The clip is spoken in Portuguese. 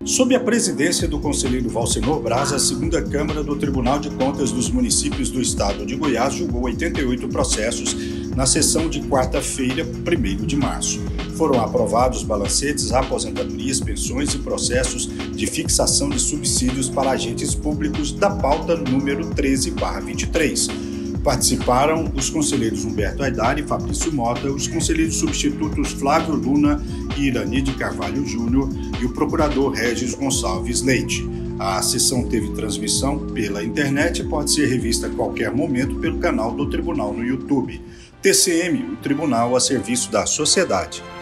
Sob a presidência do conselheiro Valcenor Braz, a segunda Câmara do Tribunal de Contas dos Municípios do Estado de Goiás julgou 88 processos na sessão de quarta-feira, 1º de março. Foram aprovados balancetes, aposentadorias, pensões e processos de fixação de subsídios para agentes públicos da pauta número 13/23. Participaram os conselheiros Humberto Aidar e Fabrício Mota, os conselheiros substitutos Flávio Luna e Irani de Carvalho Júnior e o procurador Regis Gonçalves Leite. A sessão teve transmissão pela internet e pode ser revista a qualquer momento pelo canal do Tribunal no YouTube. TCM, o Tribunal a serviço da sociedade.